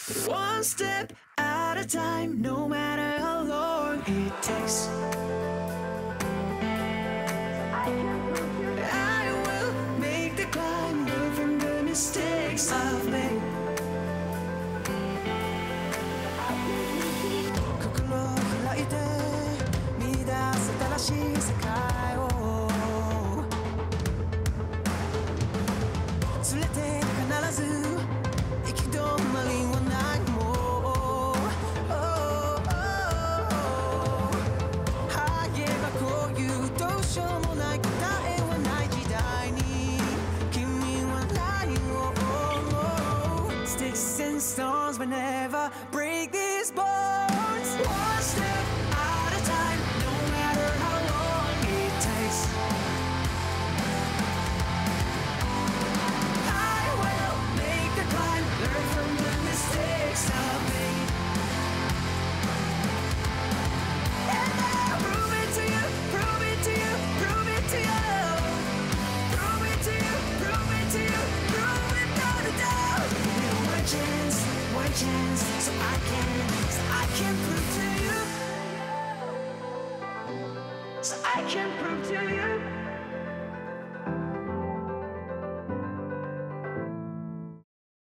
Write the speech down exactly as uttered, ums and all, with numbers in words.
One step at a time, no matter how long it takes. I will make the climb, learn from the mistakes I've made. 心を開いて見出す新しい世界を連れて必ず行き止まりはないもん。はいえばこういうどうしようもない答えはない時代に君は何を思う Sticks and stones will never break these bones. One step at a time, no matter how long it takes. I will make the climb, learn from the mistakes I've made. And I'll prove it to you, prove it to you, prove it to you. Prove it to you, prove it to you, prove it without a doubt. One chance, one chance, so I can, so I can prove to you. So I can prove to you.